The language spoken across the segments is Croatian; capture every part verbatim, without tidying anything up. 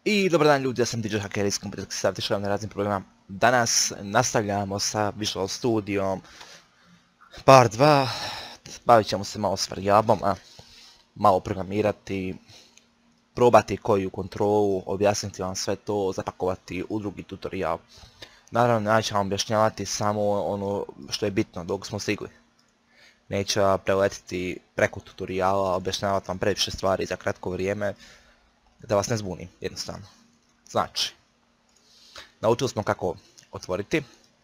I dobar dan ljudi, ja sam D J Hacker iz kompjuterskih savjeta na raznim programima. Danas nastavljamo sa Visual Studiom Part dva. Bavit ćemo se malo s varijablama, malo programirati, probati koju kontrolu, objasniti vam sve to, zapakovati u drugi tutorial. Naravno, neću vam objašnjavati samo ono što je bitno dok smo stigli. Neću preletiti preko tutoriala, objašnjavati vam previše stvari za kratko vrijeme, da vas ne zbunim, jednostavno. Znači, naučili smo kako otvoriti,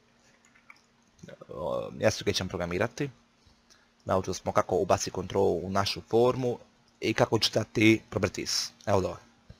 mjesto gdje ćemo programirati, naučili smo kako ubaciti kontrolu u našu formu i kako čitati properties. Evo dole.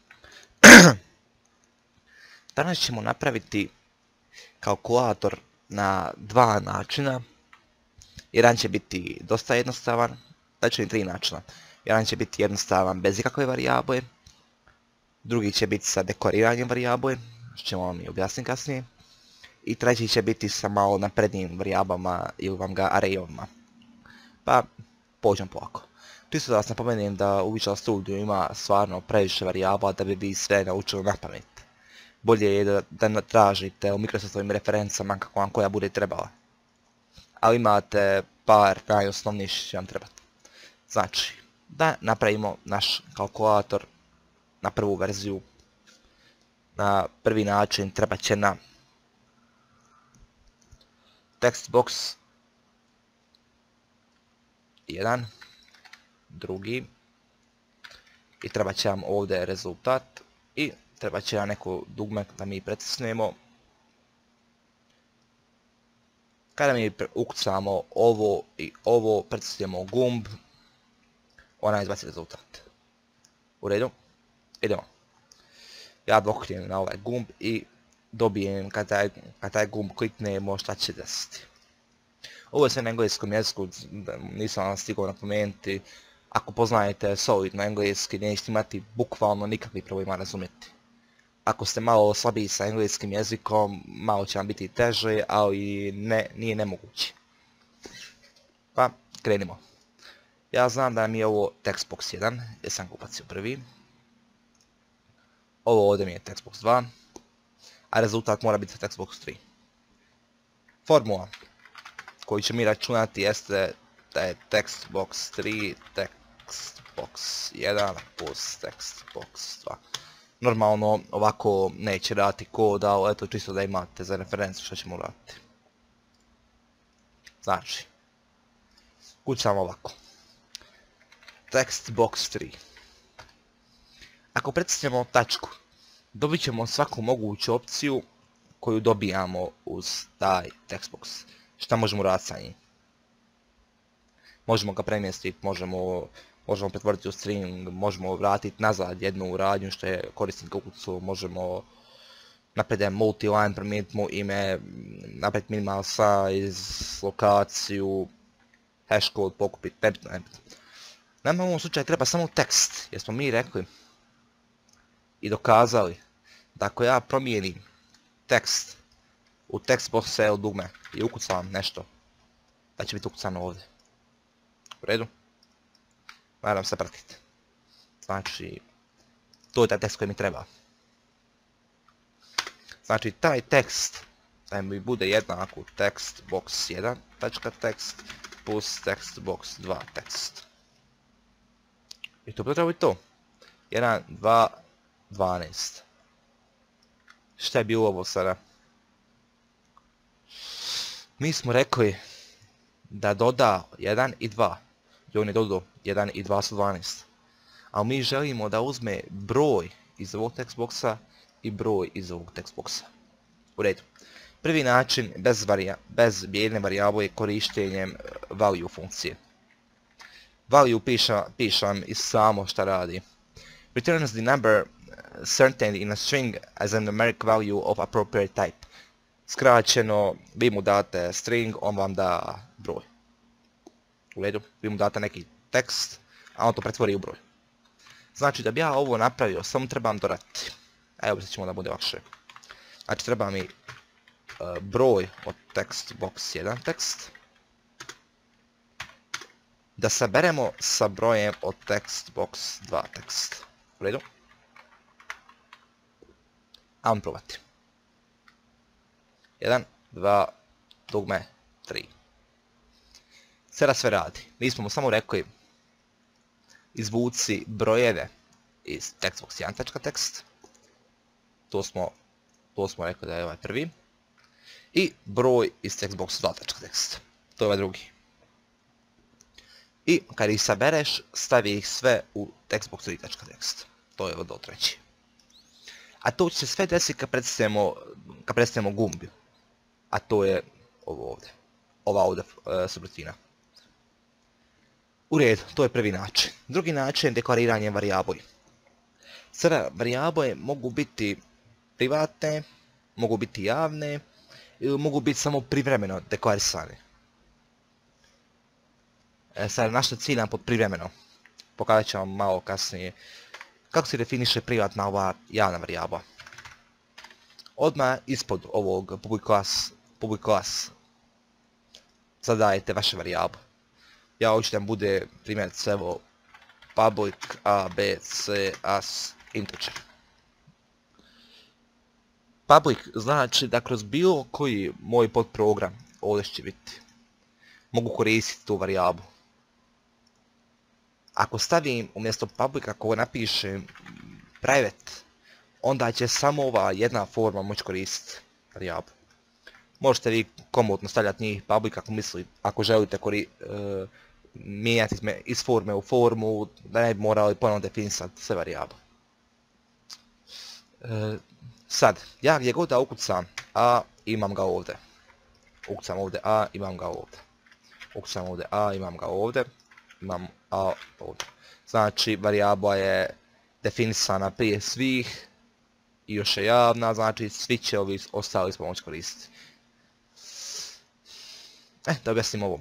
Danas ćemo napraviti kalkulator na dva načina. Jedan će biti dosta jednostavan, znači tri načina. Jedan će biti jednostavan bez ikakve varijable, drugi će biti sa dekoriranjem varijable, što ćemo vam i objasniti kasnije, i treći će biti sa malo naprednijim varijablama ili vam ga arrayovima. Pa, pođem polako. Čisto da vas napomenem da u Visual Studio ima stvarno previše varijabla da bi vi sve naučili na pamet. Bolje je da, da tražite u Microsoftovim referencama kako vam koja bude trebala. Ali imate par najosnovnijih što će vam trebati. Znači, da napravimo naš kalkulator na prvu verziju. Na prvi način trebat će nam text box jedan, drugi, i trebat će nam ovdje rezultat i trebat će nam neko dugme da mi pritisnemo. Kada mi ukucamo ovo i ovo, pritisnemo gumb, ona izbaci rezultat. U redu? Idemo. Ja dokrijem na ovaj gumb i dobijem kad taj, kad taj gumb kliknemo šta će desiti. Ovo je sve na engleskom jeziku, nisam vam stigao napomenuti. Ako poznajete solidno engleski, nećete imati bukvalno nikakvih problema razumjeti. Ako ste malo slabiji sa engleskim jezikom, malo će vam biti teže, ali ne, nije nemoguće. Pa, krenimo. Ja znam da mi je ovo textbox jedan, jer sam ga ubacio prvi. Ovo ovdje mi je textbox dva, a rezultat mora biti textbox tri. Formula koju ćemo mi računati jeste da je textbox tri, textbox jedan plus textbox dva. Normalno ovako neće raditi kod, ali eto čisto da imate za referencu što ćemo raditi. Znači, kućamo ovako. Textbox tri. Ako pritisnemo tačku, dobit ćemo svaku moguću opciju koju dobijamo uz taj textbox. Šta možemo raditi sa njim? Možemo ga premjestiti, možemo, možemo pretvoriti u string, možemo vratiti nazad jednu radnju što je korisnik ukucao, možemo napraviti multi-line, promijeniti mu ime, napraviti minimal size, lokaciju, hash code, pokupiti, nebitno, nebitno. Nama u ovom slučaju treba samo tekst, jer smo mi rekli i dokazali da ako ja promijenim tekst u textbox dugme i ukucam nešto, da će biti ukucano ovdje. U redu? Moram se pratiti. Znači, to je taj tekst koji mi treba. Znači, taj tekst da mi bude jednak u textbox jedan tačka tekst plus textbox dva tekst. I to bi trebalo biti to. jedan, dva, dvanaest. Šta je bilo ovo sada? Mi smo rekli da doda jedan i dva. I on je dodao jedan i dva su dvanaest. Ali mi želimo da uzme broj iz ovog textboxa i broj iz ovog textboxa. U redu. Prvi način bez, varija, bez jedne varijable je korištenjem value funkcije. Value piša, pišem i samo šta radi. Returns the number certain in a string as a numeric value of appropriate type. Skraćeno, vi mu date string, on vam da broj. U redu, vi mu date neki tekst, a on to pretvori u broj. Znači da bi ja ovo napravio, samo trebam dodati. Evo sad ćemo da bude lakše. Znači treba mi uh, broj od textbox jedan tekst. Da saberemo sa brojem od textbox dva tekst. U redu. Ajmo probati. jedan, dva, dugme, tri. Sada sve radi. Mi smo mu samo rekli izvuci brojeve iz textbox jedan.text. To smo, to smo rekli da je ovaj prvi. I broj iz textbox dva.text. To je ovaj drugi. I kad ih sabereš, stavi ih sve u textbox tri.text. To je ovo treći. A to će se sve desiti kad predstavimo, kad predstavimo gumbi. A to je ovo ovdje. Ova ovdje e, subrutina. U redu, to je prvi način. Drugi način je deklariranje varijabli. Sada, varijable mogu biti privatne, mogu biti javne, ili mogu biti samo privremeno deklarisane. E, sada, naša cilja pod privremeno. Pokazat ću vam malo kasnije kako se definiše privatna ova javna varijabla. Odmah ispod ovog public class, public class zadajete vaše varijable. Ja hoću da bude primjerice evo public a, b, c, as, integer. Public znači da kroz bilo koji moj podprogram ovdje će biti. Mogu koristiti tu varijablu. Ako stavim umjesto public, ako napišem private, onda će samo ova jedna forma moći koristiti varijablu. Možete vi komodno stavljati njih public ako mislite, ako želite kori, uh, mijenjati iz forme u formu, da ne bi morali ponovno definisati sve varijable. Uh, sad, ja gdje god da ukucam a, imam ga ovdje. Ukucam ovdje a, imam ga ovdje. Ukucam ovdje a, imam ga ovdje. Imam a ovdje. Znači, varijabla je definisana prije svih i još je javna, znači svi će ovi ostali pomoći koristiti. E, da objasnim ovo.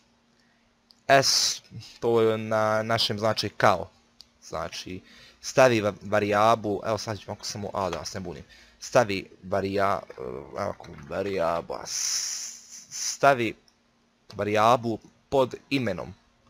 S, to je na našem znači kao. Znači, stavi varijablu, evo sad ću ako samo a da vas ne bunim. Stavi varijabla, stavi varijablu pod imenom.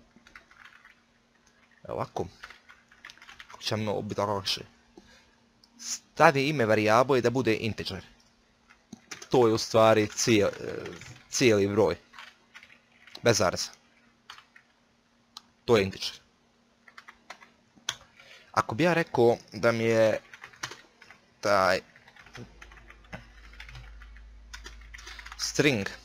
Evo ovako. Kako će vam biti lakše. Stavi ime varijable da bude integer. To je u stvari cijel, cijeli broj. Bez zareza. To je integer. Ako bi ja rekao da mi je taj string,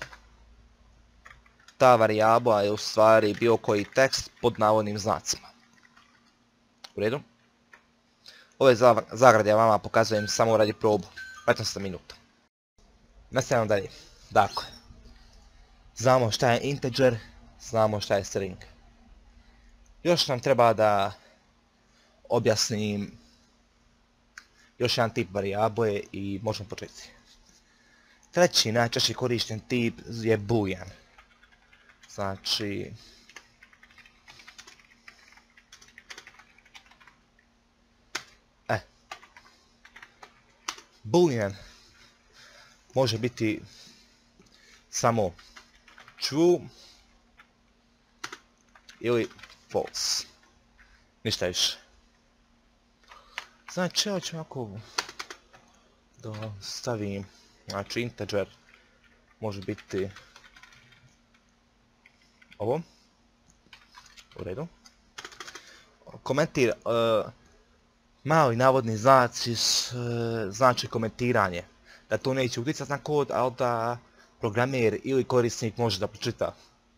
ta varijabla je u stvari bilo koji tekst pod navodnim znacima. U redu? Ove zagrade ja vama pokazujem samo radi probu. petnaest minuta. Nastavljamo dalje. Dakle, znamo šta je integer, znamo šta je string. Još nam treba da objasnim još jedan tip varijable i možemo početi. Treći najčešće korišten tip je boolean. Znači, e, boolean može biti samo true ili false. Ništa više. Znači, evo ću ovako da stavim, znači integer može biti ovo. U redu. Komentir, uh, mali navodni znaci s, uh, znači komentiranje. Da to neće utjecati na kod, ali da programer ili korisnik može da pročita.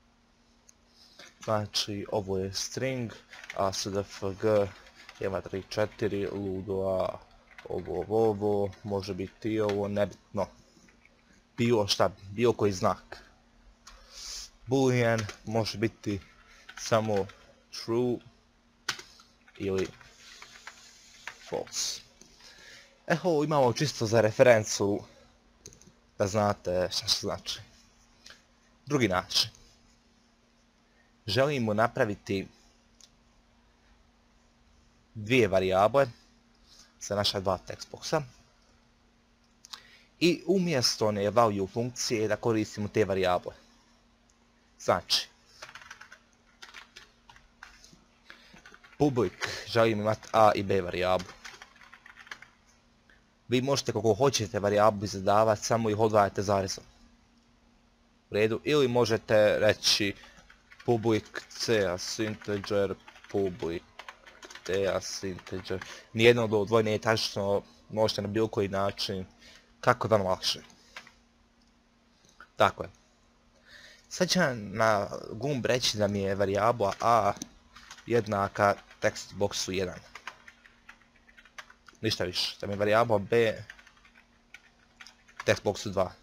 Znači, ovo je string, a sdfg, jedna tri četiri, ludo a, ovo, ovo, ovo, može biti ovo, nebitno. Bilo šta, bilo koji znak. Boolean može biti samo true ili false. Evo, imamo čisto za referencu da znate šta što znači. Drugi način. Želimo napraviti dvije varijable za naša dva textboxa i umjesto one value funkcije da koristimo te varijable. Znači, public želimo imati a i b varijablu. Vi možete kako hoćete varijablu zadavati, samo ih odvajate zarezom. U redu, ili možete reći public c as integer, public t as integer. Nijedno od ovo dvoje nije tačno, možete na bilo koji način, kako da vam lakše. Tako je. Sad ću na gumb reći da mi je varijabla a jednaka text boxu jedan. Ništa više, da mi je varijabla b text boxu dva.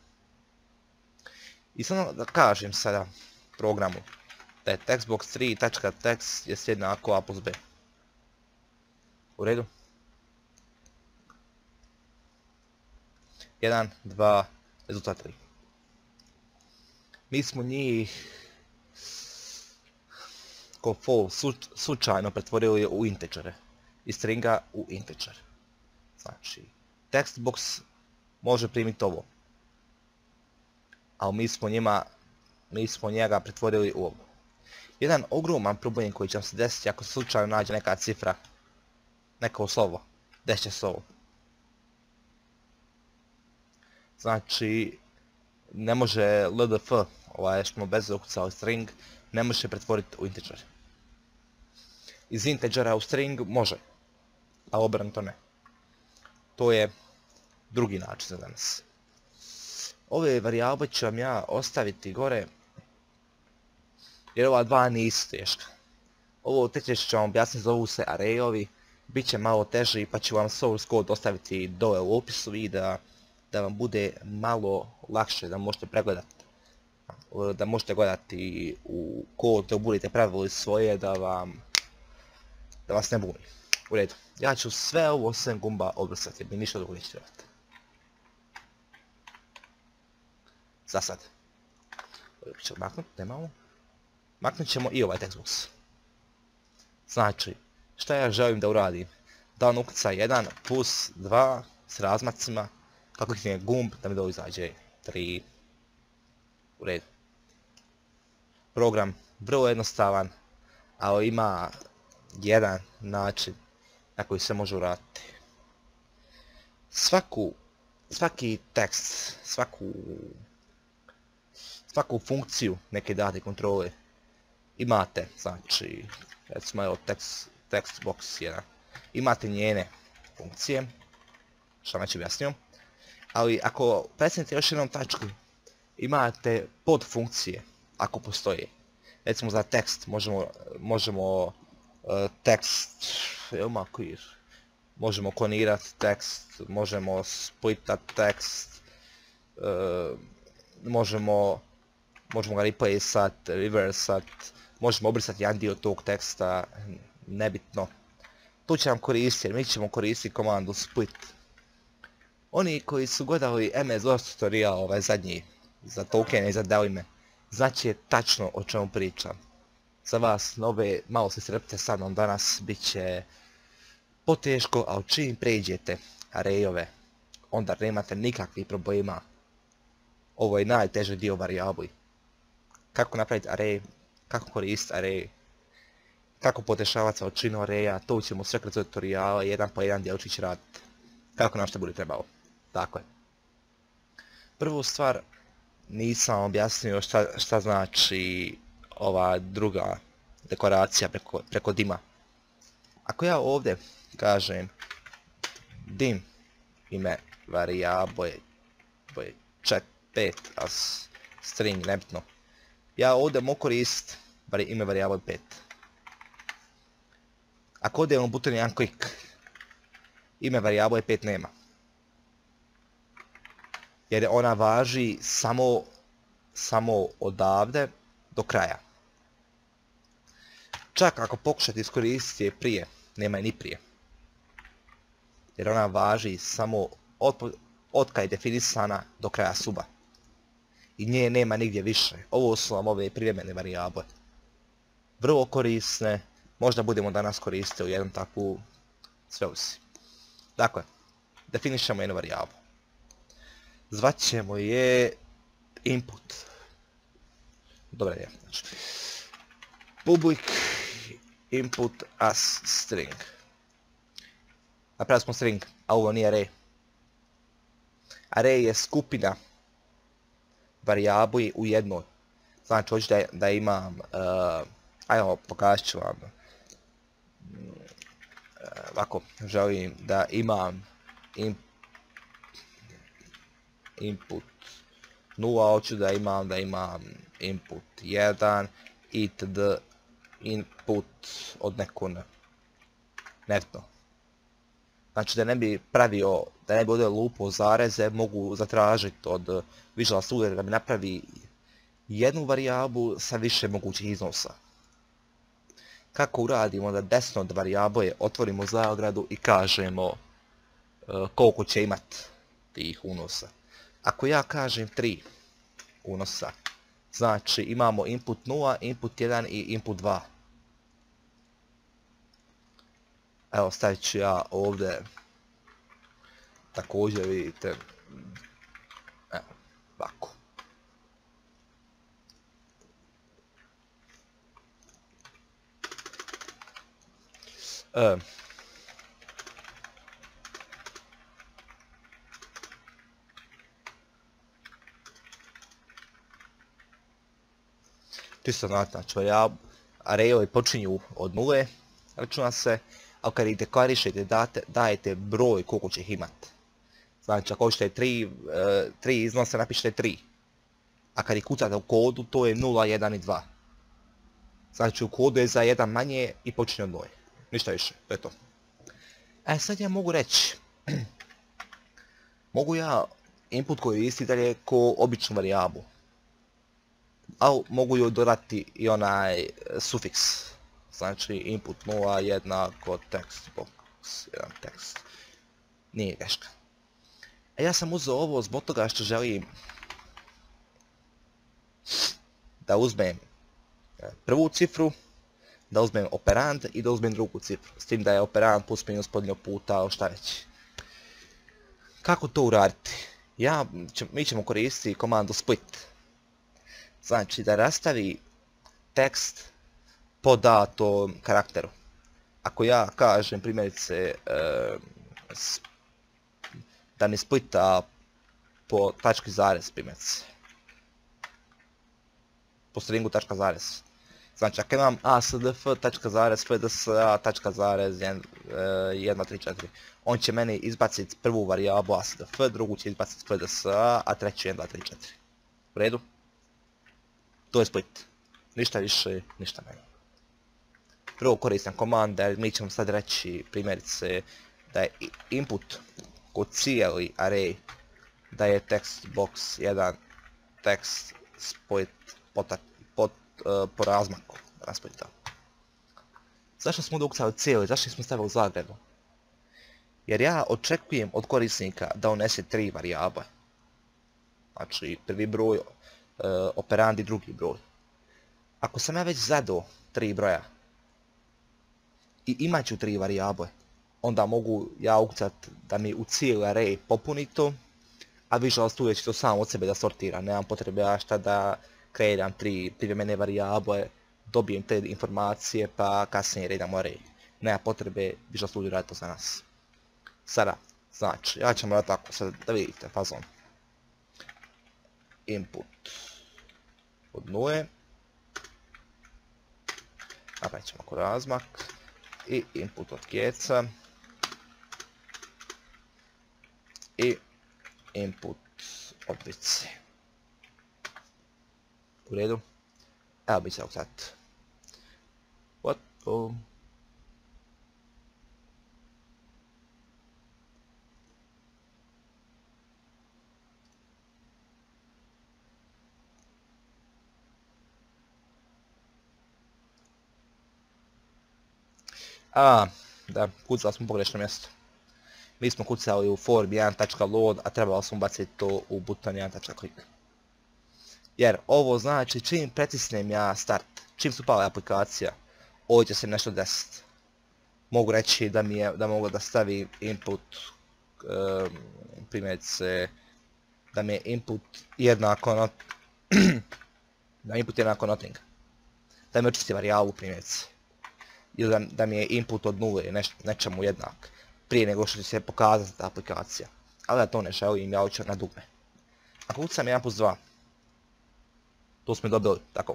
I samo da kažem sada programu da je textbox tri.text je jednako a plus b. U redu? jedan, dva, rezultat tri. Mi smo njih ko for slučajno pretvorili u integere. Iz stringa u integer. Znači, textbox može primiti ovo. Ali mi smo njima, mi smo njega pretvorili u ovo. Jedan ogroman problem koji će vam se desiti ako se slučajno nađe neka cifra, neko slovo, desit će se ovo. Znači, ne može ldf, ovaj što smo bez ukucali string, ne može pretvoriti u integer. Iz integera u string može, a obrnuto ne. To je drugi način za danas. Ove varijable ću vam ja ostaviti gore, jer ova dva nisu teška. Ovo treće ću vam objasniti, zovu se arayovi, bit će malo teži pa ću vam source code ostaviti dole u opisu videa, da vam bude malo lakše, da možete pregledati. Da možete gledati u kod, da budete pravili svoje, da vam da vas ne buni. U redu, ja ću sve ovo sem gumba obrisati, mi ništa drugo neće trebati. Za sad. Ovo ćemo maknuti, nemamo. Maknut ćemo i ovaj textbox. Znači, šta ja želim da uradim? Da on ukuca jedan plus dva s razmacima, kako klikne gumb da mi dole izađe tri. U redu. Program vrlo jednostavan, ali ima jedan način na koji se može uraditi. Svaku, svaki tekst, svaku, svaku funkciju neke date kontrole imate, znači, recimo evo text, text box jedan, imate njene funkcije, što vam već objasnio, ali ako presnete još jednom tačku, imate podfunkcije, ako postoje. Recimo za tekst možemo, možemo uh, tekst, evo queer, možemo klonirati tekst, možemo splitat tekst, uh, možemo, možemo ga replaceat, reversat, možemo obrisati jedan dio tog teksta, nebitno. Tu će vam koristiti, jer mi ćemo koristiti komandu split. Oni koji su gledali em es dos tutorial, ovaj zadnji, za tokene i za delime, znači je tačno o čemu pričam. Za vas nove, malo se strpite sa mnom danas, bit će poteško, ali čim pređete arrayove, onda nemate nikakvih problema. Ovo je najteži dio varijabli. Kako napraviti array, kako koristiti array, kako podešavati sa očinu arraya, to ćemo sve kroz tutoriala, jedan po jedan djelčić raditi. Kako nam što bude trebalo. Tako je. Prvu stvar, nisam objasnio šta, šta znači ova druga dekoracija preko, preko dima. Ako ja ovdje kažem dim ime varijable chat pet as string, nebitno, ja ovdje mogu koristiti ime varijable pet. Ako ovdje imam buton jedan klik, ime varijable pet nema. Jer ona važi samo, samo odavde do kraja. Čak ako pokušate iskoristiti je prije, nema je ni prije. Jer ona važi samo od, od kad je definisana do kraja suba. I nje nema nigdje više. Ovo su vam ove privremene varijable. Vrlo korisne, možda budemo danas koristiti u jednom takvu sveosi. Dakle, definišemo jednu varijablu. Zvat ćemo je input. Dobre je, znači. Public input as string. Napravili smo string, a ovo nije array. Array je skupina varijabli u jednoj. Znači, hoću da, da imam, uh, ajmo pokazat ću vam, uh, ovako, želim da imam in, input nula, hoću da imam, da imam input jedan, itd. Input od neko netno. Znači da ne bi pravio, da ne bi ovdje lupo zareze, mogu zatražiti od Visual Studio da mi napravi jednu varijablu sa više mogućih iznosa. Kako uradimo da desno od varijable otvorimo zaogradu i kažemo uh, koliko će imat tih unosa. Ako ja kažem tri unosa, znači imamo input nula, input jedan i input dva. Evo, stavit ću ja ovdje, također vidite, evo, ovako. E, čisto znači, arayovi počinju od nule, računa se, a kad ih deklarišete, dajete broj koliko će ih imat. Znači, ako hoćete tri, tri iznose, napišete tri. A kad ih kucate u kodu, to je nula, jedan i dva. Znači, u kodu je za jedan manje i počinje od nule. Ništa više, to je to. E, sad ja mogu reći, mogu ja input koji je isti dalje ko običnu varijablu. Ali mogu ju dodati i onaj sufiks. Znači input nula jednako text box, jedan tekst. Nije greška. E, ja sam uzeo ovo zbog toga što želim da uzmem prvu cifru, da uzmem operand i da uzmem drugu cifru. S tim da je operand plus minus podnio puta, šta već. Kako to uraditi? Ja, mi ćemo koristiti komandu split. Znači da rastavi tekst po datom karakteru. Ako ja kažem primjerice da mi splita po tački zarez primjerice. Po stringu tačka zarez. Znači ako imam asdf tačka zarez fdsa tačka zarez jedan tri četiri, on će meni izbaciti prvu varijablu asdf, drugu će izbaciti fdsa, a treću jedan dva tri četiri. U redu? To je split. Ništa više, ništa manje. Prvo koristam komanda, mi ćemo sad reći primjerice da je input kod cijeli array da je text box jedan text split po, po, uh, po razmaku rasplita. Zašto smo dokucali cijeli, zašto smo stavili zagradu? Jer ja očekujem od korisnika da unese tri varijable. Znači prvi broj, uh, operand i drugi broj. Ako sam ja već zadao tri broja i imat ću tri varijable, onda mogu ja ukucat da mi u cijeli array popuni to, a Visual Studio će to sam od sebe da sortira. Nemam potrebe ja šta da kreiram tri privremene varijable, dobijem te informacije pa kasnije redam array. Nema potrebe Visual Studio raditi to za nas. Sada, znači, ja ćemo raditi tako, sad da vidite fazon. Input od nule. Napravit ćemo ako razmak. I input od keca. I input od vice. U redu. Evo bit će ovog sad. What? Oh. A, da, kucali smo u pogrešno mjesto. Mi smo kucali u form jedan tačka load, a trebalo smo baciti to u buton jedan tačka click. Jer ovo znači čim pritisnem ja start, čim se upala aplikacija, ovdje će se nešto desiti. Mogu reći da mi je, da mogu da stavim input, um, primjerice, da mi je input jednako not, da mi je input jednako nothing. Da mi očisti varijablu primjerice. Ili da, da mi je input od nule neš, nečemu jednak, prije nego što će se pokazati ta aplikacija. ali ja to ne želim, ja hoću na dugme. Ako kucam jedan plus dva, tu smo dobili, tako.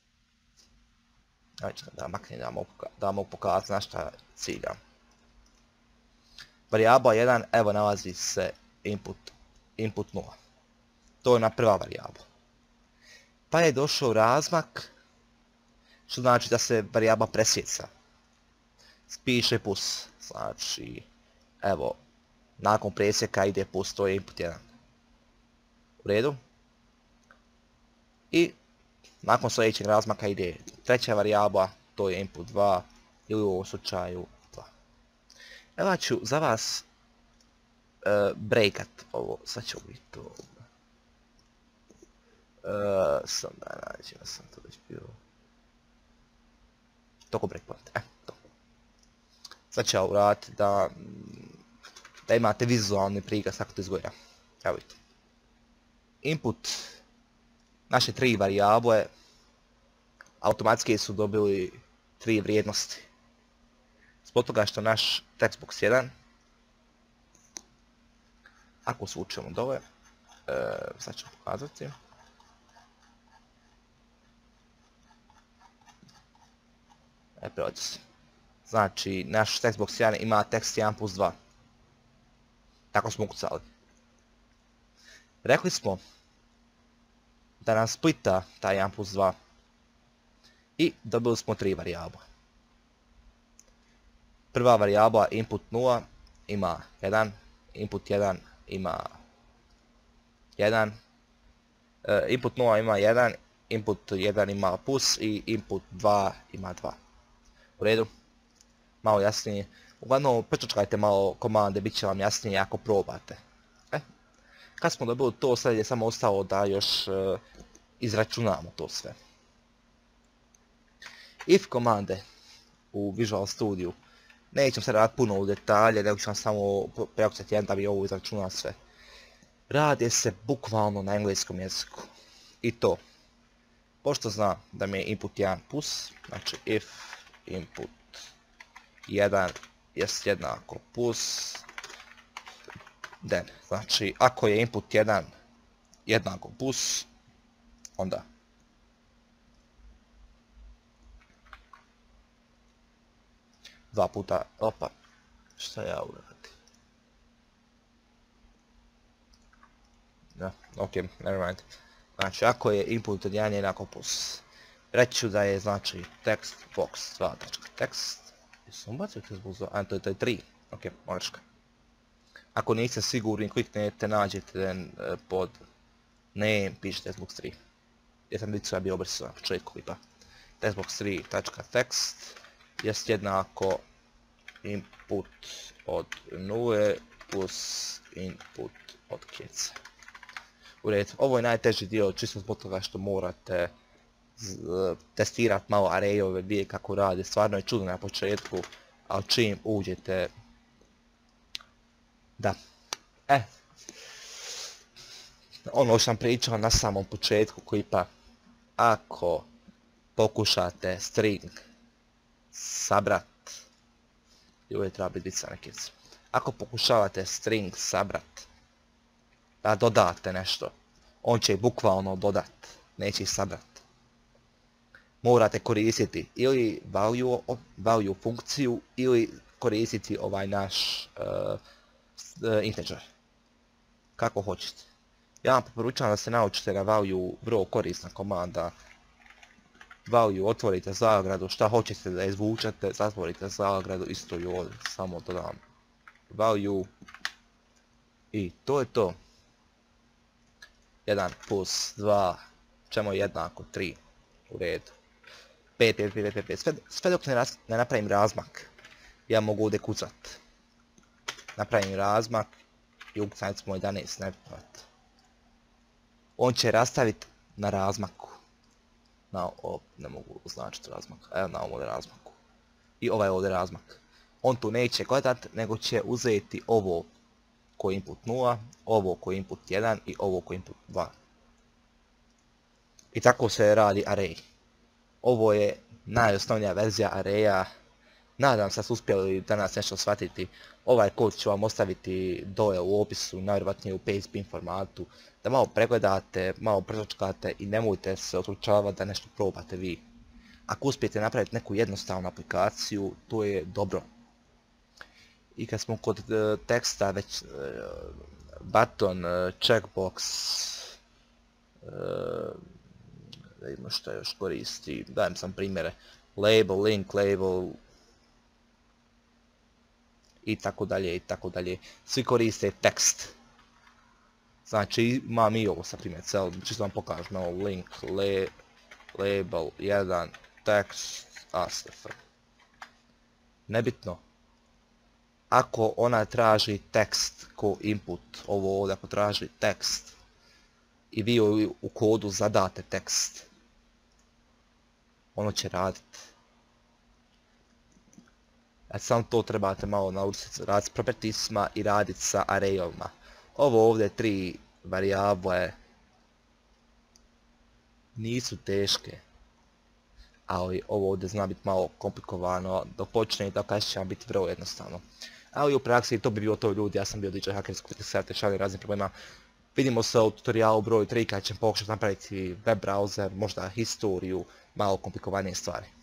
Ajde, da maknem da mogu pokazati na šta ciljam. Varijabla jedan, evo nalazi se input, input nula. To je na prva varijabla. Pa je došao razmak, što znači da se varijabla presjeca. Piše plus, znači, evo, nakon presjeka ide plus, to je input jedan. U redu. I nakon sljedećeg razmaka ide treća varijabla, to je input dva, ili u ovom slučaju dva. Evo ću za vas uh, breakat ovo, sad ću biti to. Uh, sam da nađem, ja sam to već bio. Toko breakpoint, e, to. Sad ću ja uraditi da, da imate vizualni prikaz kako to izgleda. Evo vidite. Input naše tri varijable automatski su dobili tri vrijednosti. Zbog toga što naš textbox jedan, ako svučemo dole, e, sad ću pokazati. E, prelazi se. Znači, naš textbox jedan ima tekst jedan plus dva. Tako smo ukucali. Rekli smo da nam splita taj jedan plus dva i dobili smo tri varijabla. Prva varijabla input nula ima jedan, input jedan ima jedan, e, input nula ima jedan, input jedan ima plus i input dva ima dva. U redu? Malo jasnije. Uglavnom, pričačkajte malo komande, bit će vam jasnije ako probate. E, kad smo dobili to, sad je samo ostalo da još e, izračunamo to sve. If komande u Visual Studio, nećem se raditi puno u detalje, nego ću vam samo preukucati jedan da bi ovo izračunao sve. Radi se bukvalno na engleskom jeziku. I to, pošto zna da mi je input jedan plus, znači if input jedan jest jednako plus, then, znači ako je input jedan jednako plus, onda dva puta, opa, šta ja uradim? Da, ok, never mind. Znači, ako je input od jedan jednako plus, reći ću da je, znači, text box dva.text, jesam ubacio text box dva, a to je, to je tri, ok, moleška. Ako niste sigurni, kliknete, nađete pod name, pišete textbox tri. Ja sam vidio bio obrso na početku klipa. textbox tri.text jest jednako input od nule plus input od keca. U redu, ovo je najteži dio, čisto zbog toga što morate testirati malo arrayove, vidjeti kako radi. Stvarno je čudno na početku, ali čim uđete... Da. E. Ono što sam pričao na samom početku klipa. Ako pokušate string sabrat, i uvijek treba biti sa nekic. Ako pokušavate string sabrat, da dodate nešto, on će bukvalno dodat, neće ih sabrat. Morate koristiti ili value, value funkciju ili koristiti ovaj naš uh, uh, integer. Kako hoćete. Ja vam preporučujem da se naučite ga value, vrlo korisna komanda. Value, otvorite zagradu, šta hoćete da izvučete, zatvorite zagradu, isto i ovdje, samo dodam value i to je to. jedan plus dva, čemu je jednako tri, u redu. pet, pet, pet, pet, pet, sve, sve dok ne, raz, ne napravim razmak, ja mogu ovdje kucat. Napravim razmak i ukucam smo jedanaest, ne prat. On će rastaviti na razmaku. Na, o, ne mogu označiti razmak, evo na ovom razmaku. I ovaj ovdje razmak. On tu neće gledat, nego će uzeti ovo koji je input nula, ovo koji je input jedan i ovo koji je input dva. I tako se radi array. Ovo je najosnovnija verzija arraya. Nadam se da ste uspjeli danas nešto shvatiti. Ovaj kod ću vam ostaviti dole u opisu, najvjerojatnije u P H P formatu, da malo pregledate, malo pročkate i nemojte se odlučavati da nešto probate vi. Ako uspijete napraviti neku jednostavnu aplikaciju, to je dobro. I kad smo kod uh, teksta, već uh, button, uh, checkbox, uh, da vidimo što još koristi, dajem sam primjere, label, link, label, i tako dalje, i tako dalje. Svi koriste tekst. Znači, imam i ovo sa primjer, cel, čisto vam pokažem, ovo link, le, label, jedan, tekst, astr. Nebitno. Ako ona traži tekst ko input, ovo ovdje ako traži tekst, i vi u kodu zadate tekst, ono će raditi. A samo to trebate malo naučiti raditi s propertiesima i raditi sa arrayovima. Ovo ovdje tri varijable nisu teške, ali ovo ovdje zna biti malo komplikovano, dok počne i dok kasnije će vam biti vrlo jednostavno. Ali u praksi to bi bilo to ljudi, ja sam bio D J Hacker, skupite se, rešavali raznih problema. Vidimo se u tutorialu broj tri kad ćemo pokušati napraviti web browser, možda historiju, malo komplikovanije stvari.